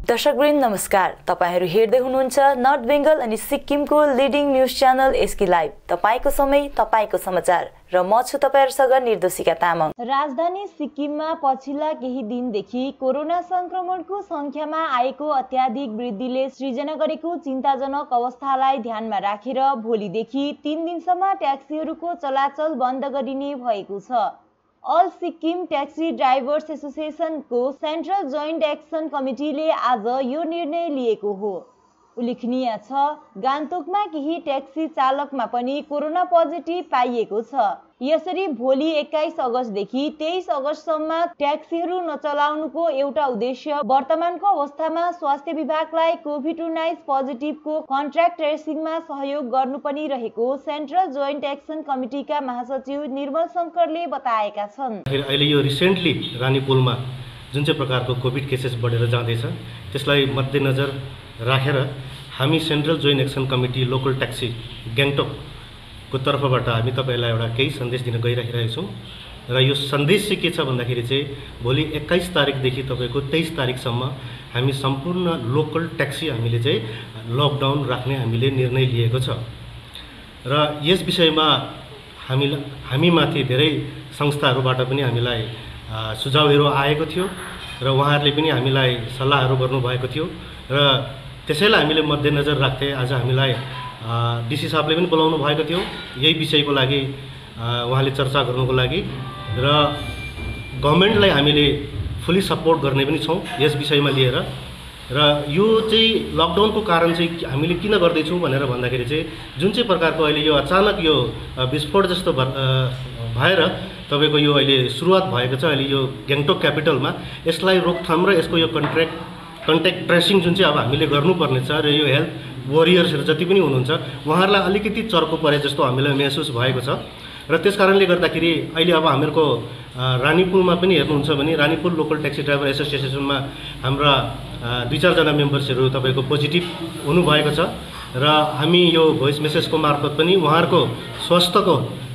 दर्शकवृन्द नमस्कार। तपाईहरु हेर्दै हुनुहुन्छ नर्थ बेंगल अनि सिक्किमको leading news channel SK live. तपाईको समय तपाईको समाचार र म छु तपाईहरुसँग निर्दोषिका तामाङ। राजधानी सिक्किममा पछिल्ला केही दिनदेखि कोरोना संक्रमणको संख्यामा आएको अत्याधिक वृद्धिले सृजना गरेको चिन्ताजनक अवस्थालाई ध्यानमा राखेर भोलिदेखि 3 दिनसम्म ट्याक्सीहरूको चलाचल बन्द गरिने भएको छ। अल सिक्किम ट्याक्सी ड्राइभर्स एसोसिएसनको सेन्ट्रल जोइन्ट एक्सन कमिटीले आज यो निर्णय लिएको हो। उल्लेखनीय छ, गान्तोकमा केही ट्याक्सी चालकमा पनि कोरोना पोजिटिभ पाइएको छ। यसरी भोलि 21 अगस्तदेखि 23 अगस्तसम्म ट्याक्सीहरू नचलाउनुको एउटा उद्देश्य वर्तमानको अवस्थामा स्वास्थ्य विभागलाई कोभिड-19 पोजिटिभको कन्ट्र्याक्ट ट्रेसिङमा सहयोग गर्नु पनि रहेको सेन्ट्रल जोइन्ट एक्सन कमिटीका महासचिव निर्मल शंकरले बताएका छन्। अहिले यो रिसेन्टली रानीपुलमा जुन चाहिँ प्रकारको कोभिड केसेस बढेर जाँदैछ त्यसलाई मध्यनजर राखेर हामी central joint action committee local taxi गान्तोकको तर्फबाट हामी तपाईलाई एउटा केही सन्देश दिन गइरहेका छौँ। र यो सन्देश चाहिँ के छ भन्दाखेरि चाहिँ भोलि 21 तारिकदेखि तपाईको 23 तारिकसम्म हामी सम्पूर्ण लोकल ट्याक्सी हामीले चाहिँ लकडाउन राख्ने हामीले निर्णय लिएको छ। र यस विषयमा हामीमाथि धेरै संस्थाहरूबाट पनि हामीलाई सुझावहरू आएको थियो र उहाँहरूले पनि हामीलाई सल्लाहहरू गर्नुभएको थियो र त्यसैलाई हामीले मध्यनजर राख्दै आज हामीलाई डीसी साहबले पनि बोलाउनु भएको थियो यही विषयको लागि उहाँले चर्चा गर्नुको लागि र गभर्नमेन्टलाई हामीले फुल्ली सपोर्ट गर्ने पनि छौँ यस विषयमा लिएर। र यो चाहिँ लकडाउनको कारण चाहिँ हामीले किन गर्दैछौँ भनेर भन्दाखेरि चाहिँ जुन चाहिँ प्रकारको अहिले यो अचानक यो विस्फोट जस्तो भएर तपाईको यो अहिले सुरुवात भएको छ अहिले यो गान्तोक क्यापिटलमा, यसलाई रोकथाम र यसको यो कन्ट्याक्ट ट्रेसिङ जुन चाहिँ अब हामीले गर्नुपर्ने छ र यो हेल्थ वरियर्सहरू जति पनि हुनुहुन्छ उहाँहरूलाई अलिकति चर्को परे जस्तो हामीलाई महसुस भएको छ। र त्यसकारणले गर्दाखेरि अहिले अब हामीहरूको रानीपुलमा पनि हेर्नुहुन्छ भने रानीपुल लोकल ट्याक्सी ड्राइभर एसोसिएसनमा हाम्रा 2-4 जना मेम्बर्सहरू तपाईको पोजिटिभ हुनुभएको छ र हामी यो भोइस मेसेजको मार्फत पनि उहाँहरूको स्वास्थ्यको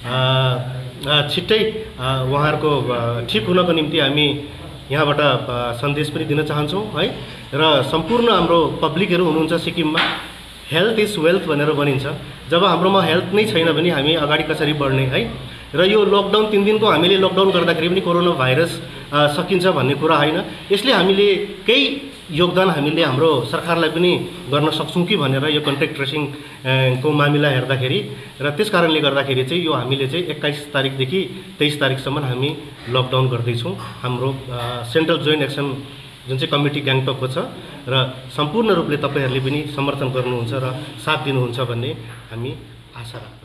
छिट्टै उहाँहरूको ठिक हुनको निम्ति हामी यहाँबाट सन्देश पनि दिन चाहन्छौँ है। र सम्पूर्ण हाम्रो पब्लिकहरू हुनुहुन्छ सिक्किममा हेल्थ इज वेल्थ भनेर भनिन्छ। जब हाम्रोमा हेल्थ नै छैन भने हामी अगाडि कसरी बढ्ने है। र यो लकडाउन 3 दिनको हामीले लकडाउन गर्दाखेरि पनि कोरोना भाइरस सकिन्छ भन्ने कुरा होइन। यसले हामीले केही योगदान हामीले हाम्रो सरकारलाई पनि गर्न सक्छौँ कि भनेर यो कन्ट्याक्ट ट्रेसिङ को मामिला हेर्दाखेरि र त्यस कारणले गर्दाखेरि चाहिँ यो हामीले चाहिँ 21 तारिकदेखि 23 तारिकसम्म हामी लकडाउन गर्दैछौँ। हाम्रो सेन्ट्रल जोइन्ट एक्सन जुन चाहिँ कमिटी गान्तोकको छ र सम्पूर्ण रूपले तपाईहरूले पनि समर्थन गर्नुहुन्छ र साथ दिनुहुन्छ भन्ने हामी आशा राख्छौँ।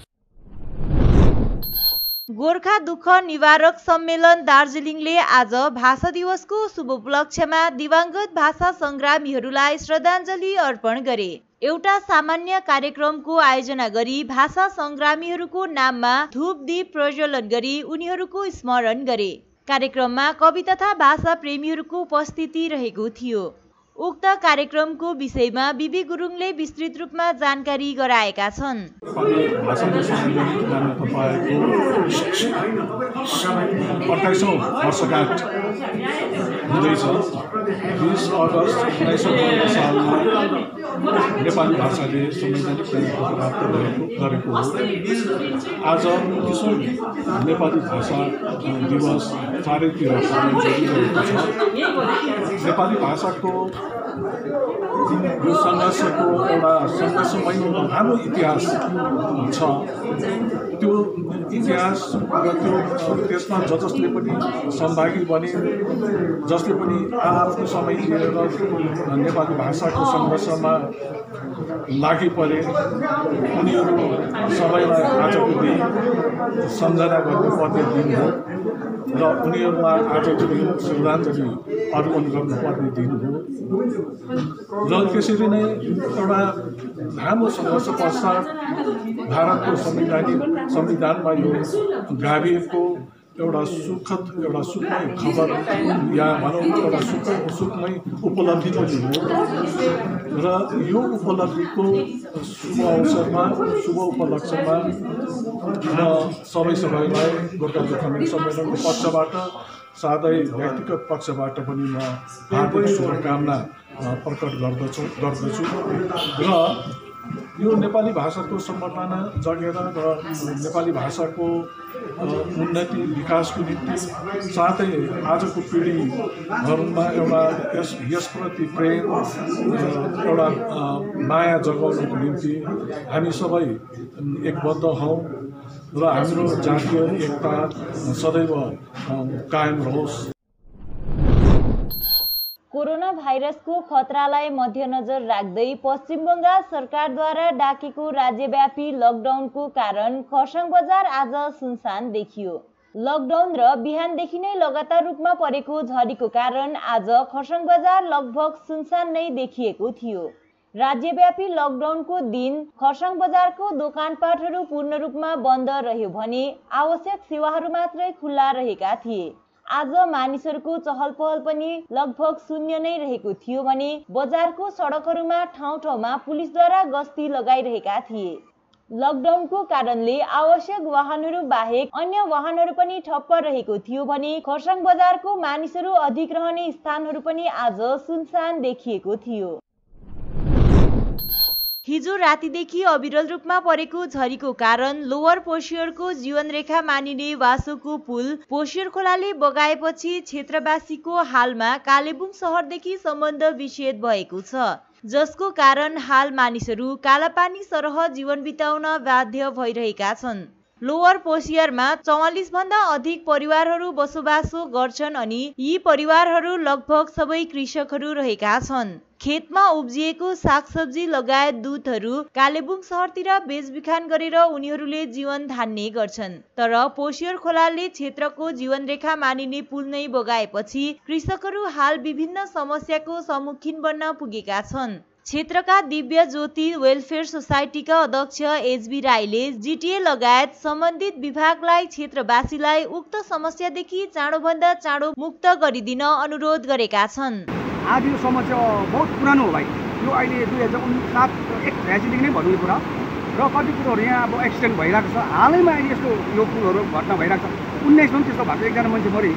गोर्खा दुःख निवारक सम्मेलन दार्जिलिङले आज भाषा दिवसको शुभ उपलक्ष्यमा दिवंगत भाषा संग्रामीहरूलाई श्रद्धाञ्जली अर्पण गरे। एउटा सामान्य कार्यक्रमको आयोजना गरी भाषा संग्रामीहरूको नाममा धूप दीप प्रज्वलन गरी उनीहरूको स्मरण गरे। कार्यक्रममा कवि तथा भाषा प्रेमीहरूको उपस्थिति रहेको थियो। उक्त कार्यक्रमको विषयमा बिबी गुरुङले विस्तृत रूपमा जानकारी गराएका छन्। हुँदैछ 20 अगस्त 1992 सालमा नेपाली भाषाले संवैधानिक मान्यता प्राप्त गरेको हो। आज 21औं नेपाली भाषा दिवस चारैतिर पालन गरिरहेको छ। नेपाली भाषाको यो सङ्घर्षको एउटा सङ्घर्षमय लामो इतिहास छ। त्यो इतिहास र त्यसमा जसले पनि सहभागी बने, जसले पनि आफ्नो समय लिएर नेपाली भाषाको सङ्घर्षमा लागि परे, उनीहरू सबैलाई आजको दिन सम्झना गर्नुपर्ने दिन हो र उनीहरूलाई आजको दिन श्रद्धाञ्जली अर्पण गर्नुपर्ने दिन हो। र त्यसरी नै एउटा लामो सङ्घर्ष पश्चात भारतको संविधानमा यो गाभिएको एउटा सुखमय खबर या भनौँ एउटा सुखमय उपलब्धि पनि हो। र यो उपलब्धिको शुभ अवसरमा शुभ उपलक्ष्यमा म सबैलाई गोर्खा दुःख सम्मेलनको पक्षबाट साथै व्यक्तिगत पक्षबाट पनि म हार्दिक शुभकामना प्रकट गर्दछु र यो नेपाली भाषाको सम्वर्धना जगेर र नेपाली भाषाको उन्नति विकासको निम्ति साथै आजको पिँढीहरूमा एउटा यसप्रति प्रेम एउटा माया जगाउनको निम्ति हामी सबै एकबद्ध हौँ र हाम्रो जातीय एकता सदैव कायम रहोस्। कोरोना भाइरसको खतरालाई मध्यनजर राख्दै पश्चिम बङ्गाल सरकारद्वारा डाकेको राज्यव्यापी लकडाउनको कारण खरसाङ बजार आज सुनसान देखियो। लकडाउन र बिहानदेखि नै लगातार रूपमा परेको झरीको कारण आज खरसाङ बजार लगभग सुनसान नै देखिएको थियो। राज्यव्यापी लकडाउनको दिन खरसाङ बजारको दोकानपाटहरू पूर्ण रूपमा बन्द रह्यो भने आवश्यक सेवाहरू मात्रै खुल्ला रहेका थिए। आज मानिसहरूको चहल पहल पनि लगभग शून्य नै रहेको थियो भने बजारको सडकहरूमा ठाउँ ठाउँमा पुलिसद्वारा गस्ती लगाइरहेका थिए। लकडाउनको कारणले आवश्यक वाहनहरू बाहेक अन्य वाहनहरू पनि ठप्प रहेको थियो भने खरसाङ बजारको मानिसहरू अधिक रहने स्थानहरू पनि आज सुनसान देखिएको थियो। हिजो रातिदेखि अविरल रूपमा परेको झरीको कारण लोवर पोसियरको जीवनरेखा मानिने वासोको पुल पोसियर खोलाले बगाएपछि क्षेत्रवासीको हालमा कालेबुङ सहरदेखि सम्बन्ध विच्छेद भएको छ, जसको कारण हाल मानिसहरू कालापानी सरह जीवन बिताउन बाध्य भइरहेका छन्। लोवर पोसियरमा 44 भन्दा अधिक परिवारहरू बसोबासो गर्छन् अनि यी परिवारहरू लगभग सबै कृषकहरू रहेका छन्। खेतमा उब्जिएको सागसब्जी लगायत दुधहरू कालेबुङ सहरतिर बेचबिखान गरेर उनीहरूले जीवन धान्ने गर्छन्। तर पोसियर खोलाले क्षेत्रको जीवनरेखा मानिने पुल नै बगाएपछि कृषकहरू हाल विभिन्न समस्याको सम्मुखीन बन्न पुगेका छन्। क्षेत्रका दिव्य ज्योति वेलफेयर सोसाइटीका अध्यक्ष एचबी राईले जीटीए लगायत सम्बन्धित विभागलाई क्षेत्रवासीलाई उक्त समस्यादेखि चाँडोभन्दा चाँडो मुक्त गरिदिन अनुरोध गरेका छन्। आज यो समस्या बहुत पुरानो हो भाइ। यो अहिले 2007 ट्रेजेडीदेखि नै भनौँ यो कुरा र कति कुरोहरू यहाँ अब एक्सिडेन्ट भइरहेको छ। हालैमा अहिले यस्तो यो पुलहरू घटना भइरहेको छ। 19 पनि त्यस्तो भएको एकजना मान्छे मऱ्यो।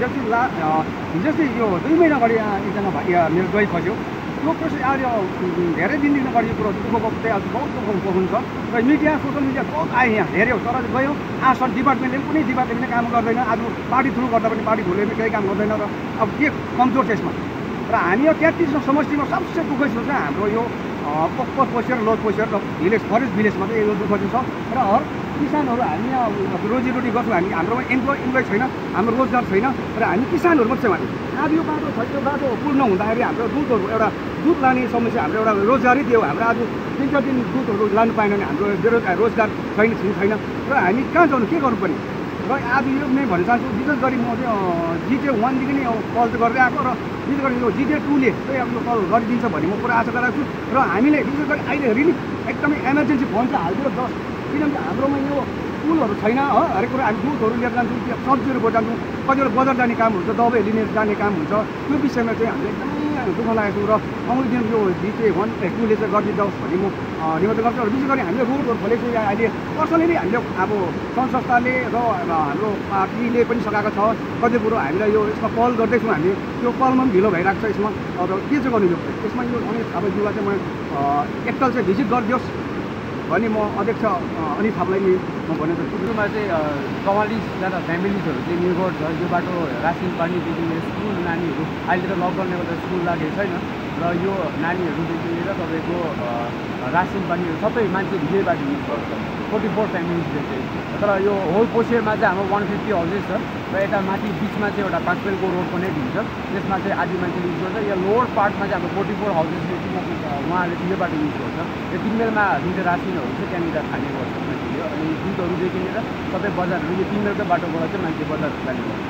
हिजो यो 2 महिना अगाडि एकजना मेरो दही खस्यो। यो प्रोसेस आज धेरै दिनदेखि अगाडि यो कुरो दुःखको चाहिँ आज बहुत दुःख हुन्छ र मिडिया सोसियल मिडिया बहुत आयो यहाँ धेरै हो। तर गयो आसन डिपार्टमेन्टले कुनै डिपार्टमेन्टले काम गर्दैन। आज पार्टी थ्रु गर्दा पनि पार्टी थ्रुले पनि केही काम गर्दैन र अब के कमजोर छ यसमा। र हामी यो 33 समष्टिमा सबसे दुःख छ हाम्रो यो पप्पर पोसियर लोड पोसियर र भिलेज फरेस्ट भिलेजमा चाहिँ यो दुःख छ। र हर किसानहरू हामी रोजीरोटी गर्छौँ। हामी हाम्रोमा इम्प्लोइ छैन, हाम्रो रोजगार छैन र हामी किसानहरू मात्रै हामी आज यो बाटो छ। यो बाटो पुल नहुँदाखेरि हाम्रो दुधहरू एउटा दुध लाने समस्या हाम्रो एउटा रोजगारै थियो। हाम्रो आज 3-4 दिन दुधहरू लानु पाएन भने हाम्रो बेरोजगार रोजगार छैन र हामी कहाँ जानु के गर्नुपर्ने। र आज यो नै भन्न चाहन्छु विशेष गरी म चाहिँ जिटिए 1 देखि नै कल गर्दै आएको र विशेष गरी यो जिटिए 2ले चाहिँ अब यो कल गरिदिन्छ भन्ने म पुरा आशा गरेको छु। र हामीले विशेष गरी अहिले रिलिफ एकदमै इमर्जेन्सी फन्ड चाहिँ हालिदियो 10, किनभने हाम्रोमा यो पुलहरू छैन। हरेक कुरा हामी दुधहरू लिएर जान्छौँ, सब्जीहरू जान्छौँ, कतिवटा बजार जाने काम हुन्छ, दबाई लिने जाने काम हुन्छ। त्यो विषयमा चाहिँ हामीले एकदमै दुःख लागेको छु र आउने दिन यो जिटिए 1 2ले चाहिँ गरिदिनुहोस् भन्ने म निवेदन गर्छु। र विशेष गरी हामीले रोडहरू खोलेको छ अहिले पर्सनली हामीले अब सङ्घ संस्थाले र हाम्रो पार्टीले पनि सघाएको छ। कति कुरो हामीलाई यो यसमा पहल गर्दैछौँ। हामी त्यो पहलमा पनि ढिलो भइरहेको छ यसमा। र के चाहिँ गर्नु यो यसमा यो अनित थापा युवा चाहिँ म एकताल चाहिँ भिजिट गरिदियोस् भने म अध्यक्ष अनित थापालाई नि म भन्न चाहन्छु। सुरुमा चाहिँ 44जना फ्यामिलीजहरू चाहिँ निर्भर छ यो बाटो रासिन पानीदेखि लिएर स्कुल नानीहरू अहिले त लकडाउनले गर्दा स्कुल लागेको छैन र यो नानीहरूदेखि लिएर तपाईँको रासिन पानीहरू सबै मान्छे यही बाटो युज गर्छ 44 फ्यामिलीजले चाहिँ। तर यो होल पोसियरमा चाहिँ हाम्रो 150 हाउसेस छ र यता माथि बिचमा चाहिँ एउटा पाँचपेलको रोड पनि दिन्छ, त्यसमा चाहिँ आधी मान्छेले युज गर्छ। यो लोवर पार्टमा चाहिँ हाम्रो 44 हाउसेसले चाहिँ उहाँहरूले यो बाटो युज गर्छ। यो 3 मेलमा जुन चाहिँ रासिनहरू चाहिँ त्यहाँनिर खाने गर्छ मान्छेले। अनि दुधहरूदेखि लिएर सबै बजारहरू यो 3 मेलकै बाटोबाट चाहिँ मान्छे बजार जाने गर्छ।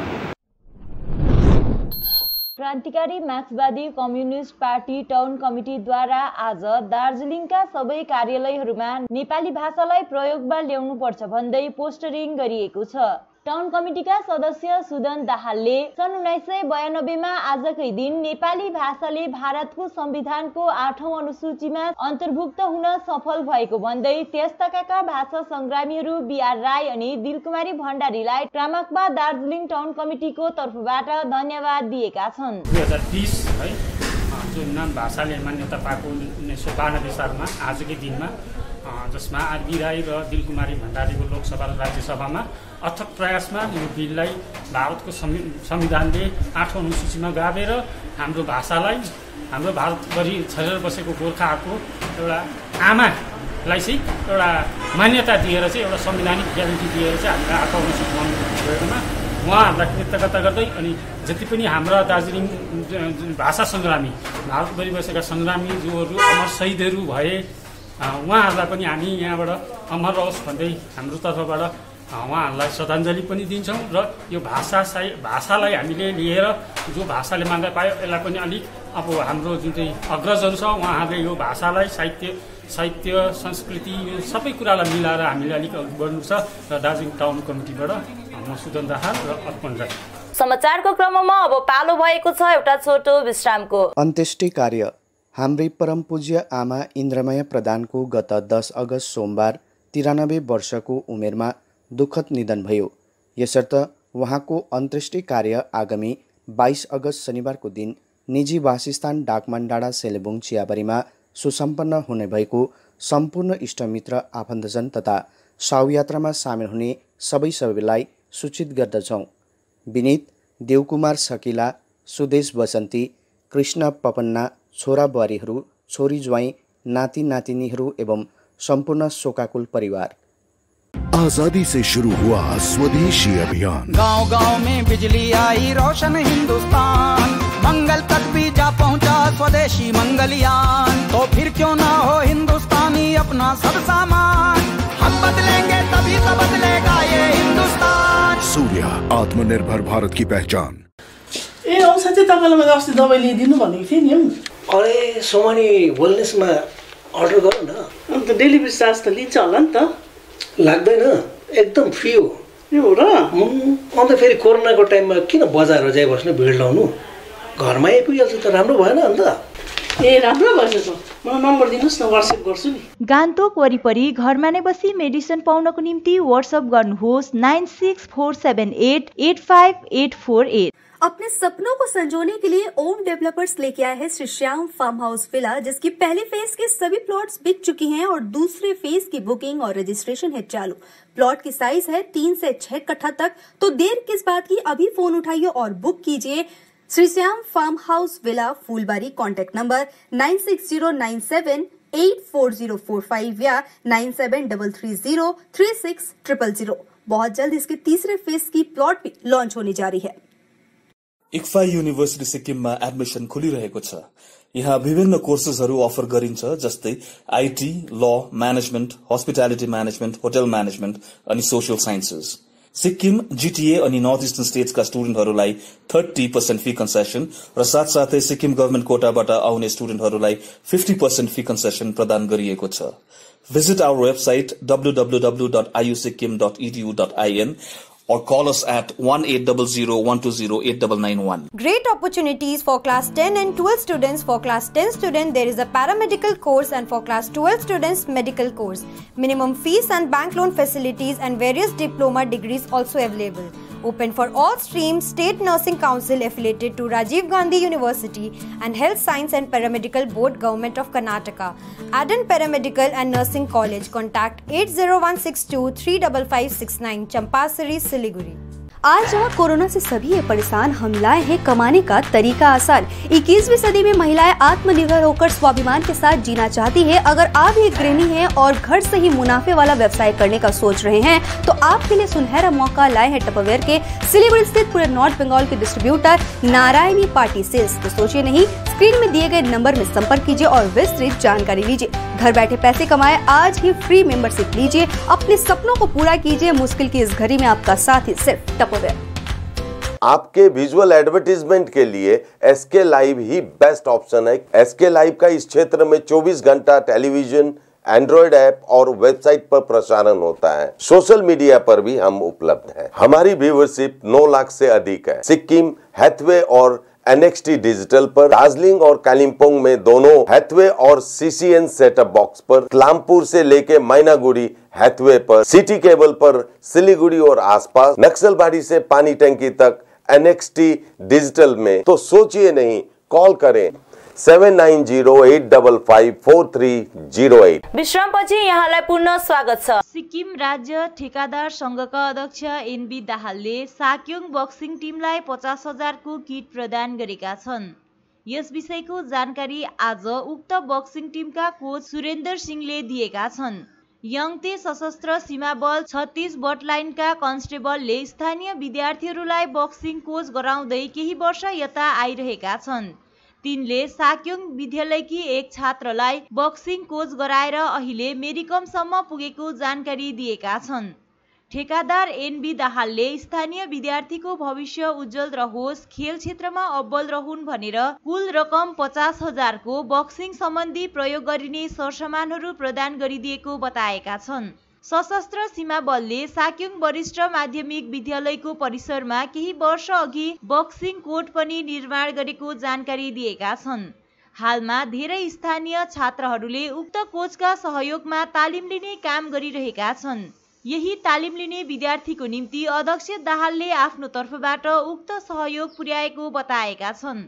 क्रान्तिकारी मार्क्सवादी कम्युनिस्ट पार्टी टाउन कमिटीद्वारा आज दार्जिलिङका सबै कार्यालयहरूमा नेपाली भाषालाई प्रयोगमा ल्याउनुपर्छ भन्दै पोस्टरिङ गरिएको छ। टाउन कमिटीका सदस्य सुदन दाहालले सन् 1992 मा आजकै दिन नेपाली भाषाले भारतको संविधानको 8औं अनुसूचीमा अन्तर्भुक्त हुन सफल भएको भन्दै त्यसतकाका भाषा संग्रामीहरू बीआर राई अनि दिलकुमारी भण्डारीलाई क्रामकबा दार्जिलिङ टाउन कमिटीको तर्फबाट धन्यवाद दिएका छन्। 2020 है जुन नाम भाषाले मान्यता पाएको 1992 सालमा आजकै दिनमा जसमा आरबी राई र दिलकुमारी भण्डारीको लोकसभा र राज्यसभामा अथक प्रयासमा यो बिललाई भारतको संविधानले 8औं अनुसूचीमा गाभेर हाम्रो भाषालाई हाम्रो भारतभरि छरेर बसेको गोर्खाहरूको एउटा आमालाई चाहिँ एउटा मान्यता दिएर चाहिँ एउटा संवैधानिक ग्यारेन्टी दिएर चाहिँ हामीले 8औं अनुसूची गएकोमा उहाँहरूलाई कृतज्ञता गर्दै अनि जति पनि हाम्रा दार्जिलिङ भाषा सङ्ग्रामी भारतभरि बसेका सङ्ग्रामी जोहरू अमर शहीदहरू भए उहाँहरूलाई पनि हामी यहाँबाट अमर रहोस् भन्दै हाम्रो तर्फबाट उहाँहरूलाई श्रद्धाञ्जली पनि दिन्छौँ र यो भाषालाई हामीले लिएर जो भाषाले मान्यता पायो यसलाई पनि अलिक अब हाम्रो जुन चाहिँ अग्रजहरू छ उहाँहरूले यो भाषालाई साहित्य संस्कृति यो सबै कुरालाई मिलाएर हामीले अलिक अघि बढ्नु छ र दार्जिलिङ टाउन कमिटीबाट म सुदन दाहाल र अर्पण राई। समाचारको क्रममा अब पालो भएको छ एउटा छोटो विश्रामको। अन्त्येष्टि कार्य। हाम्रै परम पूज्य आमा इन्द्रमय प्रधानको गत 10 अगस्त सोमबार 93 वर्षको उमेरमा दुःखद निधन भयो। यसर्थ उहाँको अन्त्येष्टि कार्य आगामी 22 अगस्त शनिबारको दिन निजी वासस्थान डाकमान डाँडा सेलेबुङ चियाबारीमा सुसम्पन्न हुने भएको सम्पूर्ण इष्टमित्र आफन्तजन तथा शवयात्रामा सामेल हुने सबैलाई सूचित गर्दछौँ। विनीत देवकुमार सकिला, सुदेश बसन्ती, कृष्ण पपन्ना, छोरा बुहारीहरू, छोरी ज्वाइँ, नाति नातिनीहरू एवं संपूर्ण शोकाकुल परिवार। आजादी से शुरू हुआ स्वदेशी अभियान, गांव-गांव में बिजली आई रोशन हिंदुस्तान, मंगल तक भी जा पहुंचा स्वदेशी मंगलयान, तो फिर क्यों ना हो हिंदुस्तानी अपना सब सामान, हम बदलेंगे तभी तो बदलेगा ये हिंदुस्तान। सूर्य, आत्मनिर्भर भारत की पहचान। ए औषधि तपाईलाई मैले अस्ति दबाई ल्याइदिनु भनेको थिएँ नि। अरे सोमानी वेलनेसमा अर्डर गर न। अन्त डेलिभरी चार्ज त लिन्छ होला नि त? लाग्दैन, एकदम फ्री हो। यो र अन्त फेरि कोरोनाको टाइममा किन बजारमा जाइ बस्नु, भिड लाउनु, घरमा आइपुगिहाल्छ त राम्रो भएन अन्त? ए राम्रो भएछ त, मलाई नम्बर दिनुस् न, व्हाट्सएप गर्छु नि। गान्तोक वरिपरि घरमा नै बसी मेडिसिन पाउनको निम्ति व्हाट्सएप गर्नुहोस् 9647885848। अपने सपनों को संजोने के लिए ओम डेवलपर्स लेके आए हैं Shri Shyam farm house villa, जिसकी पहले फेज के सभी प्लॉट्स बिक चुकी हैं और दूसरे फेज की बुकिंग और रजिस्ट्रेशन है चालू। प्लॉट की साइज है 3 से 6 कट्ठा तक, तो देर किस बात की, अभी फोन उठाइए और बुक कीजिए। Shri Shyam farm house villa, Phulbari. Contact number 9609784045 या 9733036000। बहुत जल्द इसके तीसरे फेज की प्लॉट भी लॉन्च होने जा रही है। इक्फा युनिभर्सिटी सिक्किममा एडमिसन खुलिरहेको छ। यहाँ विभिन्न कोर्सेसहरू अफर गरिन्छ, जस्तै IT, law, management, hospitality management, hotel management अनि सोशल साइन्सेस। सिक्किम, जीटीए अनि नर्थ इस्टर्न स्टेट्सका स्टुडेन्टहरूलाई 30% फी कन्सेसन र साथसाथै सिक्किम गभर्मेन्ट कोटाबाट आउने स्टुडेन्टहरूलाई 50% फी कन्सेसन प्रदान गरिएको छ। Visit our website www.iusikkim.edu.in or call us at 1800-120-89991. Great opportunities for class 10 and 12 students. For class 10 student, there is a paramedical course, and for class 12 students, medical course. Minimum fees and bank loan facilities and various diploma degrees also available. Open for all streams. State Nursing Council affiliated to Rajiv Gandhi University and Health Science and Paramedical Board, Government of Karnataka. Aden Paramedical and Nursing College. Contact 80162 35569, Champasari, Siliguri. आज जहाँ corona से सभी है परेशान, हम लाए हैं कमाने का तरीका आसान। 21वीं सदी में महिलाएं आत्मनिर्भर होकर स्वाभिमान के साथ जीना चाहती है। अगर आप एक गृहिणी हैं और घर से ही मुनाफे वाला व्यवसाय करने का सोच रहे हैं, तो आपके लिए सुनहरा मौका लाए हैं टपरवेयर के सिलीगुड़ी स्थित पूरे नॉर्थ बंगाल के डिस्ट्रीब्यूटर नारायणी पार्टी सेल्स। तो सोचिए नहीं, स्क्रीन में दिए गए नंबर में संपर्क कीजिए और विस्तृत जानकारी लीजिए। घर बैठे पैसे कमाए, आज ही फ्री मेंबरशिप लीजिए, अपने सपनों को पूरा कीजिए। मुश्किल की इस घड़ी में आपका साथ ही सिर्फ टपरवेयर। आपके विजुअल एडवर्टीजमेंट के लिए एसके लाइव ही बेस्ट ऑप्शन है। एसके लाइव का इस क्षेत्र में 24 घंटा टेलीविजन, एंड्रॉयड ऐप और वेबसाइट पर प्रसारण होता है। सोशल मीडिया पर भी हम उपलब्ध हैं। हमारी व्यूवरशिप 9 लाख से अधिक है। सिक्किम, हैथवे और NXT डिजिटल पर, दार्जिलिंग और कालिम्पोंग में दोनों हैथवे और CCN सेटअप बॉक्स पर, क्लामपुर से लेके मैनागुड़ी हैथवे पर, सिटी केबल पर सिलीगुड़ी और आसपास, नक्सलबाड़ी से पानी टंकी तक NXT डिजिटल में। तो सोचिए नहीं, कॉल करें 7908554308। विश्रामपछि यहाँलाई पुनः स्वागत छ। सिक्किम राज्य ठेकादार संघका अध्यक्ष NB दाहालले साक्योङ बक्सिङ टिमलाई 50,000 को किट प्रदान गरेका छन्। यस विषयको जानकारी आज उक्त बक्सिङ टिमका कोच सुरेन्द्र सिंहले दिएका छन्। यङते सशस्त्र सीमा बल 36 बटलाइनका कन्स्टेबलले स्थानीय विद्यार्थीहरूलाई बक्सिङ कोच गराउँदै केही वर्ष यता आइरहेका छन्। तिनले साक्योङ विद्यालयकी एक छात्रलाई बक्सिङ कोच गराएर अहिले मेरिकमसम्म पुगेको जानकारी दिएका छन्। ठेकादार NB दाहालले स्थानीय विद्यार्थीको भविष्य उज्जवल रहोस्, खेल क्षेत्रमा अब्बल रहून् भनेर कुल रकम 50,000 को बक्सिङ सम्बन्धी प्रयोग गरिने सरसामानहरू प्रदान गरिदिएको बताएका छन्। सशस्त्र सीमा बलले साक्योङ वरिष्ठ माध्यमिक विद्यालयको परिसरमा केही वर्ष अघि बक्सिङ कोर्ट पनि निर्माण गरेको जानकारी दिएका छन्। हालमा धेरै स्थानीय छात्रहरूले उक्त कोचका सहयोगमा तालिम लिने काम गरिरहेका छन्। यही तालिम लिने विद्यार्थीको निम्ति अध्यक्ष दाहालले आफ्नो तर्फबाट उक्त सहयोग पुर्याएको बताएका छन्।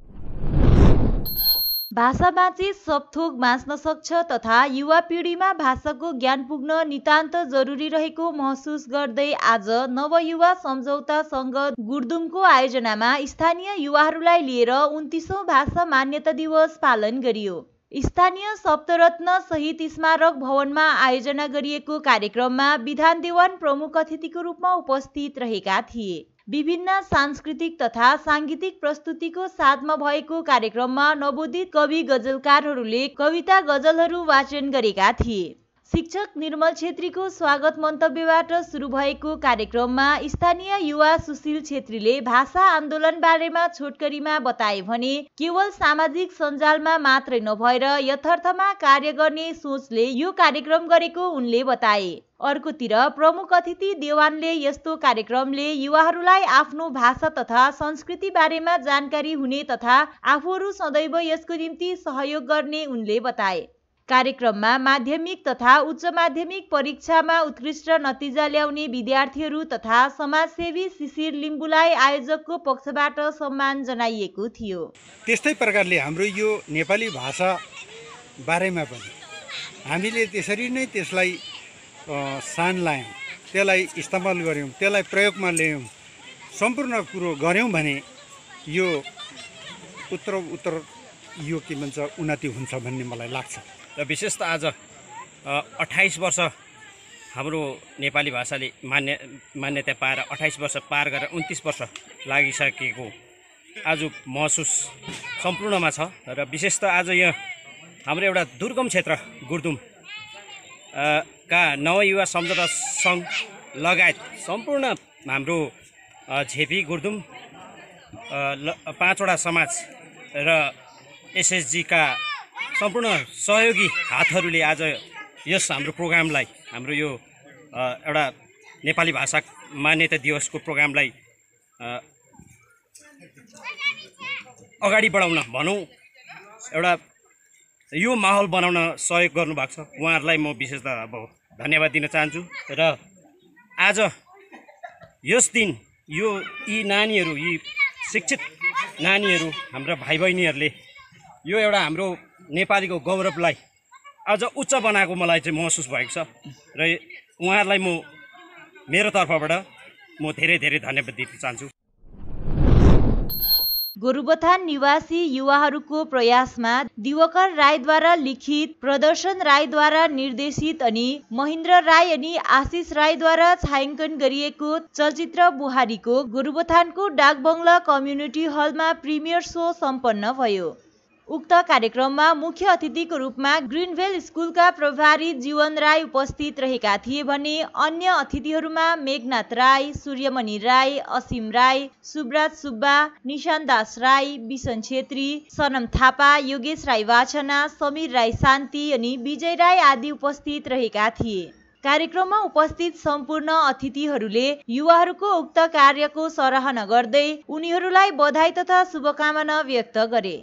भाषा बाँचे सब थोक बाँच्न सक्छ तथा युवा पिँढीमा भाषाको ज्ञान पुग्न नितान्त जरुरी रहेको महसुस गर्दै आज नवयुवा सम्झौता संघ गुर्दुमको आयोजनामा स्थानीय युवाहरूलाई लिएर 29औं भाषा मान्यता दिवस पालन गरियो। स्थानीय सप्तरत्न सहित स्मारक भवनमा आयोजना गरिएको कार्यक्रममा विधान देवान प्रमुख अतिथिको रूपमा उपस्थित रहेका थिए। विभिन्न सांस्कृतिक तथा सांगीतिक प्रस्तुतिको साथमा भएको कार्यक्रममा नवोदित कवि गजलकारहरूले कविता गजलहरू वाचन गरेका थिए। शिक्षक निर्मल छेत्रीको स्वागत मन्तव्यबाट सुरु भएको कार्यक्रममा स्थानीय युवा सुशील छेत्रीले भाषा आन्दोलन बारेमा छोटकरीमा बताए भने केवल सामाजिक सञ्जालमा मात्रै नभएर यथार्थमा कार्य गर्ने सोचले यो कार्यक्रम गरेको उनले बताए। अर्कोतिर प्रमुख अतिथि देवानले यस्तो कार्यक्रमले युवाहरूलाई आफ्नो भाषा तथा संस्कृति बारेमा जानकारी हुने तथा आफूहरू सदैव यसको निम्ति सहयोग गर्ने उनले बताए। कार्यक्रममा माध्यमिक तथा उच्च माध्यमिक परीक्षामा उत्कृष्ट नतिजा ल्याउने विद्यार्थीहरू तथा समाजसेवी शिशिर लिम्बुलाई आयोजकको पक्षबाट सम्मान जनाइएको थियो। त्यस्तै प्रकारले हाम्रो यो नेपाली भाषा बारेमा पनि हामीले त्यसरी नै त्यसलाई सान लायौँ, त्यसलाई इस्तेमाल गर्यौँ, त्यसलाई प्रयोगमा ल्यायौँ, सम्पूर्ण कुरो गऱ्यौँ भने यो उत्तर यो के भन्छ उन्नति हुन्छ भन्ने मलाई लाग्छ। र विशेष त आज 28 वर्ष हाम्रो नेपाली भाषाले मान्यता पाएर 28 वर्ष पार गरेर 29 वर्ष लागिसकेको आज महसुस सम्पूर्णमा छ। र विशेष त आज यहाँ हाम्रो एउटा दुर्गम क्षेत्र गुर्दुम का नवयुवा सम्झौता सङ्घ लगायत सम्पूर्ण हाम्रो झेपी गुर्दुम 5 वटा समाज र SSG का सम्पूर्ण सहयोगी हातहरूले आज यस हाम्रो प्रोग्रामलाई, हाम्रो यो एउटा नेपाली भाषा मान्यता दिवसको प्रोग्रामलाई अगाडि बढाउन भनौँ एउटा यो माहौल बनाउन सहयोग गर्नुभएको छ। उहाँहरूलाई म विशेष अब धन्यवाद दिन चाहन्छु। र आज यस दिन यी नानीहरू, यी शिक्षित नानीहरू, हाम्रा भाइ बहिनीहरूले यो एउटा हाम्रो नेपालीको गौरवलाई अझ उच्च बनाएको मलाई चाहिँ महसुस भएको छ। र उहाँहरूलाई म मेरो तर्फबाट म धेरै धेरै धन्यवाद दिन चाहन्छु। गोरुबथान निवासी युवाहरूको प्रयासमा दिवकर राईद्वारा लिखित, प्रदर्शन राईद्वारा निर्देशित अनि महेन्द्र राई अनि आशिष राईद्वारा छायाङ्कन गरिएको चलचित्र बुहारीको गोरुबथानको डाकबङ्गला कम्युनिटी हलमा प्रिमियर सो सम्पन्न भयो। उक्त कार्यक्रममा मुख्य अतिथिको रूपमा ग्रिनभेल स्कुलका प्रभारी जीवन राई उपस्थित रहेका थिए भने अन्य अतिथिहरूमा मेघनाथ राई, सूर्यमणि राई, असीम राई, सुब्राज सुब्बा, निशान दास राई, बिसन छेत्री, सनम थापा, योगेश राई वाचना, समीर राई शान्ति अनि विजय राई आदि उपस्थित रहेका थिए। कार्यक्रममा उपस्थित सम्पूर्ण अतिथिहरूले युवाहरूको उक्त कार्यको सराहना गर्दै उनीहरूलाई बधाई तथा शुभकामना व्यक्त गरे।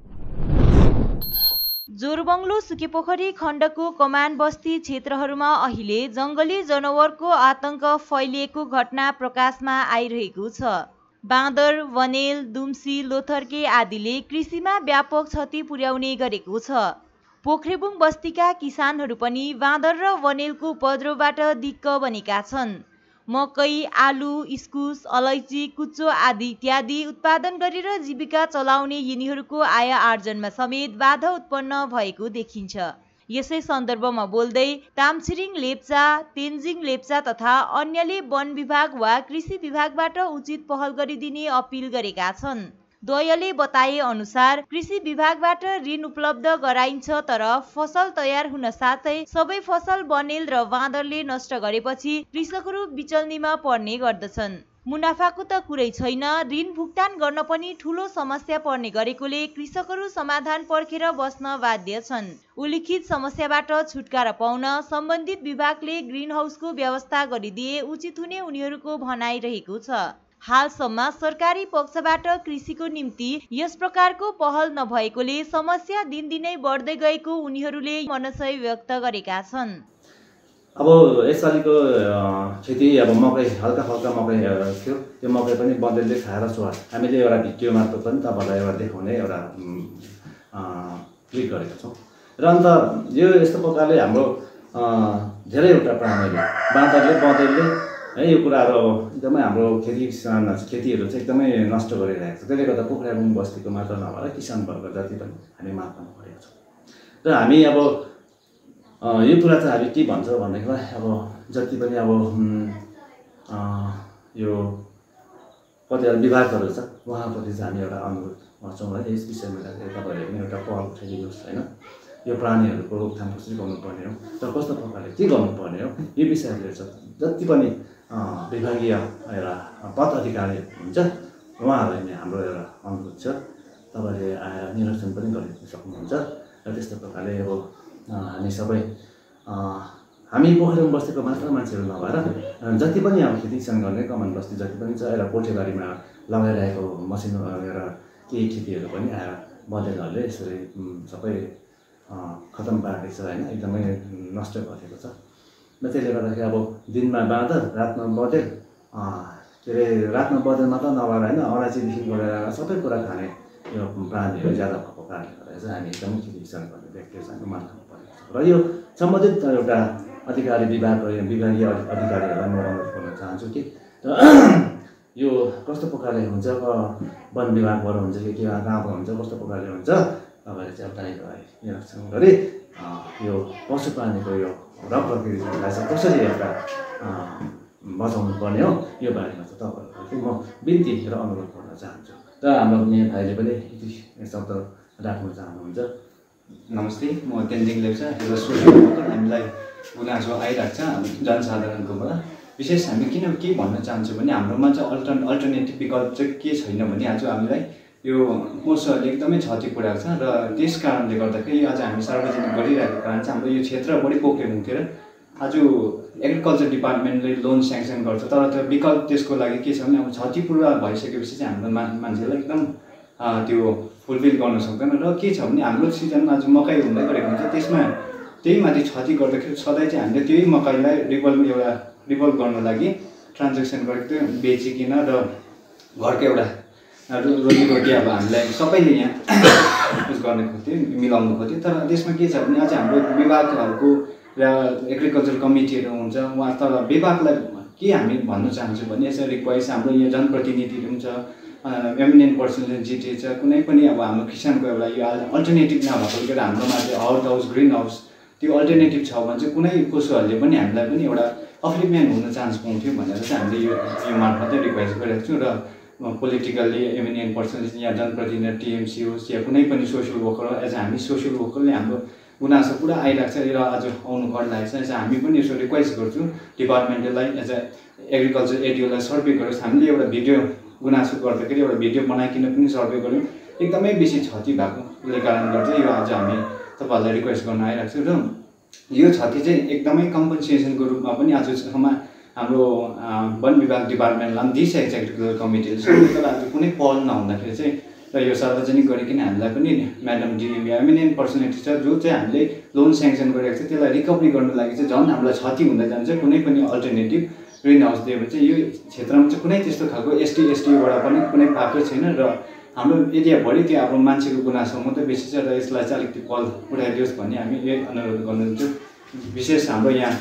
जोरबङ्गलो सुकेपोखरी खण्डको कमान बस्ती क्षेत्रहरूमा अहिले जङ्गली जनावरको आतंक फैलिएको घटना प्रकाशमा आइरहेको छ। बाँदर, वनेल, दुम्सी, लोथर्के आदिले कृषिमा व्यापक क्षति पुर्याउने गरेको छ। पोखरेबुङ बस्तीका किसानहरू पनि बाँदर र वनेलको उपद्रवबाट दिक्क बनेका छन्। मकै, आलु, इस्कुस, अलैँची, कुच्चो आदि इत्यादि उत्पादन गरेर जीविका चलाउने यिनीहरूको आय आर्जनमा समेत बाधा उत्पन्न भएको देखिन्छ। यसै सन्दर्भमा बोल्दै तामछिरिङ लेप्चा, तेन्जिङ लेप्चा तथा अन्यले वन विभाग वा कृषि विभागबाट उचित पहल गरिदिने अपिल गरेका छन्। द्वयले बताए अनुसार कृषि विभागबाट ऋण उपलब्ध गराइन्छ, तर फसल तयार हुन साथै सबै फसल वनेल र बाँदरले नष्ट गरेपछि कृषकहरू बिचल्नीमा पर्ने गर्दछन्। मुनाफाको त कुरै छैन, ऋण भुक्तान गर्न पनि ठूलो समस्या पर्ने गरेकोले कृषकहरू समाधान पर्खेर बस्न बाध्य छन्। उल्लिखित समस्याबाट छुटकारा पाउन सम्बन्धित विभागले ग्रिन हाउसको व्यवस्था गरिदिए उचित हुने उनीहरूको भनाइरहेको छ। हालसम्म सरकारी पक्षबाट कृषिको निम्ति यस प्रकारको पहल नभएकोले समस्या दिनदिनै बढ्दै गएको उनीहरूले मनसाय व्यक्त गरेका छन्। अब यसपालिको खेती अब मकै हल्का फल्का मकै थियो, त्यो मकै पनि बँदेलले खाएर सोहा। हामीले एउटा भिडियो मार्फत पनि तपाईँलाई एउटा देखाउने एउटा क्लिक गरेका छौँ। र अन्त यो यस्तो प्रकारले हाम्रो धेरैवटा प्राणीले बाँदरले बँदेलले है यो कुराहरू एकदमै हाम्रो खेतीहरू चाहिँ एकदमै नष्ट गरिरहेको छ। त्यसले गर्दा पोखरेबुङ बस्तीको मात्र नभएर किसान वर्ग जति पनि हामी मार्न परेको छ। र हामी अब यो कुरा चाहिँ हामी के भन्छ भनेदेखिलाई अब जति पनि अब यो कतिवटा विभागहरू छ उहाँप्रति चाहिँ हामी एउटा अनुरोध गर्छौँ है, यस विषयमा तपाईँहरूले पनि एउटा पहल उठाइदिनुहोस् होइन। यो प्राणीहरूको रोकथाम कसरी गर्नुपर्ने हो र कस्तो प्रकारले के गर्नुपर्ने हो यो विषयले जति पनि विभागीय एउटा पद अधिकारी हुन्छ उहाँहरूलाई नै हाम्रो एउटा अनुरोध छ, तपाईँले आएर निरीक्षण पनि गरिदिन सक्नुहुन्छ। र त्यस्तो प्रकारले अब हामी सबै हामी पोखरेबुङ बस्तीको मात्र मान्छेहरू नभएर जति पनि अब खेती किसान गर्ने कमान बस्ती जति पनि छ एउटा कोठेबारीमा लगाइरहेको मसिनो एउटा केही खेतीहरू पनि आएर बँदेलहरूले यसरी सबै खतम पारेको छ होइन, एकदमै नष्ट गरेको छ। र त्यसले गर्दाखेरि अब दिनमा बाँदर रातमा बँदेल के अरे रातमा बँदेल मात्र नभएर होइन अलैँचीदेखि गरेर सबै कुरा खाने यो प्राणीहरू ज्यादा भएको कारणले गर्दा चाहिँ हामी एकदमै खेती किसान गर्ने व्यक्तिहरू चाहिँ मार्न परेको छ। र यो सम्बन्धित एउटा अधिकारी विभागीय अधिकारीहरूलाई म अनुरोध गर्न चाहन्छु कि यो कस्तो प्रकारले हुन्छ, वन विभागबाट हुन्छ कि गाउँबाट हुन्छ, कस्तो प्रकारले हुन्छ तपाईँले चाहिँ एउटा निरीक्षण गरी यो पशुप्राणीको यो प्रकृतिलाई चाहिँ कसरी एउटा बचाउनु पर्ने हो यो बारेमा चाहिँ तपाईँहरूलाई म बिन्ती र अनुरोध गर्न चाहन्छु। र हाम्रो मेयर भाइले पनि यति शब्द राख्न चाहनुहुन्छ। नमस्ते, म तेन्जिङ लेप्चा। यो सोसियल हामीलाई गुनासो आइरहेको छ जनसाधारणकोबाट। विशेष हामी किन के भन्न चाहन्छु भने हाम्रोमा चाहिँ अल्टरनेटिभ विकल्प चाहिँ के छैन भने आज हामीलाई यो पशुहरूले एकदमै क्षति पुर्याएको छ। र त्यस कारणले गर्दाखेरि आज हामी सार्वजनिक गरिरहेको कारण चाहिँ हाम्रो यो क्षेत्र बढी पोखरेबुङतिर आज एग्रिकल्चर डिपार्टमेन्टले लोन स्याङ्सन गर्छ, तर त्यो विकल्प त्यसको लागि के छ भने अब क्षति पुरा भइसकेपछि चाहिँ हाम्रो मान्छेलाई एकदम त्यो फुलफिल गर्न सक्दैन। र के छ भने हाम्रो सिजनमा आज मकै हुँदै गरेको हुन्छ, त्यसमा त्यही माथि क्षति गर्दाखेरि सधैँ चाहिँ हामीले त्यही मकैलाई रिभल्भ गर्नु लागि ट्रान्जेक्सन गरेको थियो बेचिकन र घरको एउटा रोजीरोटी अब हामीलाई सबैले यहाँ उस गर्ने खोज्थ्यो, मिलाउनु खोज्थ्यो। तर त्यसमा के छ भने अझ हाम्रो विभागहरूको र एग्रिकल्चर कमिटीहरू हुन्छ उहाँ, तर विभागलाई के हामी भन्न चाहन्छौँ भने यसरी रिक्वेस्ट हाम्रो यहाँ जनप्रतिनिधिहरू हुन्छ, एमिनेन्ट पर्सनले जिटिए छ, कुनै पनि अब हाम्रो किसानको एउटा यो अल्टरनेटिभ नभएकोले गर्दा हाम्रोमा चाहिँ हट हाउस ग्रिन हाउस त्यो अल्टरनेटिभ छ भने चाहिँ कुनै पशुहरूले पनि हामीलाई पनि एउटा अफ्लिपमेन्ट हुन चान्स पाउँथ्यो भनेर चाहिँ हामीले यो मार्फतै रिक्वेस्ट गरेको छौँ। र पोलिटिकल्ली एमिनेन्ट पर्सनलिस्ट या जनप्रतिनिधि टिएमसी होस् या कुनै पनि सोसियल वर्कर हो, एज हामी सोसियल वर्करले हाम्रो गुनासो पुरा आइरहेको छ र आज आउनु कर लागेको छ। एज हामी पनि यसो रिक्वेस्ट गर्छौँ डिपार्टमेन्टलाई, एज एग्रिकल्चर एडिओलाई सर्वे गरोस्। हामीले एउटा भिडियो गुनासो गर्दाखेरि एउटा भिडियो बनाइकन पनि सर्वे गऱ्यौँ, एकदमै बेसी क्षति भएकोले कारणले गर्दा यो आज हामी तपाईँहरूलाई रिक्वेस्ट गर्न आइरहेको छु। र यो क्षति चाहिँ एकदमै कम्पनसेसनको रूपमा पनि आजसम्म हाम्रो वन विभाग डिपार्टमेन्टलाई पनि दिइसकेको छ एग्रिकल्चर कमिटीले, तर आज कुनै पहल नहुँदाखेरि चाहिँ र यो सार्वजनिक गरिकन हामीलाई पनि म्याडम डिएम एमिनेन्ट पर्सनालिटी छ जो चाहिँ हामीले लोन स्याङ्सन गरेको छ त्यसलाई रिकभरी गर्नु लागि चाहिँ झन् हामीलाई क्षति हुँदै जान्छ। कुनै पनि अल्टरनेटिभ ग्रिन हाउस दियो भने चाहिँ यो क्षेत्रमा चाहिँ कुनै त्यस्तो खालको एसटीबाट पनि कुनै पाएको छैन र हाम्रो एरियाभरि त्यो अब मान्छेको गुनासो मात्रै बेसी छ र यसलाई चाहिँ अलिकति पहल उठाइदियोस् भन्ने हामी यही अनुरोध गर्नुहुन्छ। विशेष हाम्रो यहाँ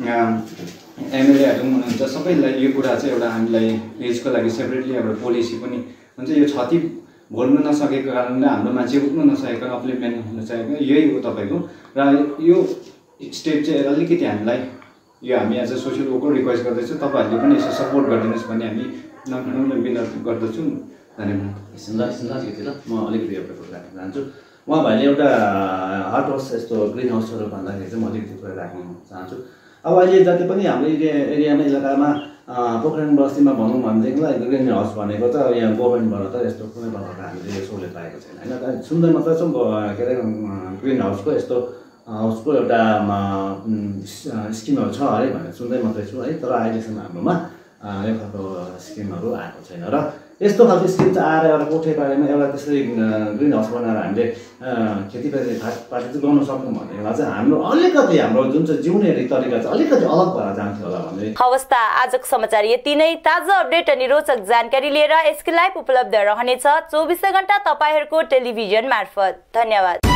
एमएलएहरू हुनुहुन्छ सबैलाई यो कुरा चाहिँ एउटा हामीलाई यसको लागि सेपरेटली एउटा पोलिसी पनि हुन्छ। यो क्षति भोल्नु नसकेको कारणले हाम्रो मान्छे उठ्नु नसकेको अप्लिमेन्ट हुन सकेको यही हो तपाईँको। र यो स्टेप चाहिँ अलिकति हामीलाई यो हामी as a social worker request गर्दैछौँ, तपाईँहरूले पनि यसो सपोर्ट गरिदिनुहोस् भन्ने हामी नम्र विनती गर्दछौँ। धन्यवाद। ल म अलिकति एउटा कुरा राख्न चाहन्छु। उहाँ भाइले एउटा हट हाउस यस्तो ग्रिन हाउसहरू भन्दाखेरि चाहिँ म अलिकति कुरा राख्न चाहन्छु। अब अहिले जति पनि हाम्रो एरियामा इलाकामा पोखरेन बस्तीमा भनौँ भनेदेखिलाई ग्रिन हाउस भनेको त यहाँ गभर्मेन्टबाट त यस्तो कुनै प्रकारको हामीले यो सहुलियत पाएको छैन होइन। सुन्दै मात्रै छौँ के अरे ग्रिन हाउसको यस्तो हाउसको एउटा स्किमहरू छ अरे भनेर सुन्दै मात्रै छु है, तर अहिलेसम्म हाम्रोमा यो खालको स्किमहरू आएको छैन। र यस्तो खालको स्किम चाहिँ आएर एउटा कोठेबारीमा एउटा त्यसरी ग्रिन हाउस बनाएर हामीले खेतीपाती पार्टी चाहिँ गर्न सक्नु भनेदेखिलाई चाहिँ हाम्रो अलिकति हाम्रो जुन चाहिँ जिउने तरिका चाहिँ अलिकति अलग भएर जान्थ्यो होला भन्ने। हवस् त आजको समाचार यति नै। ताजा अपडेट अनि रोचक जानकारी लिएर एसके लाइभ उपलब्ध रहनेछ 24 घण्टा तपाईहरूको टेलिभिजन मार्फत। धन्यवाद।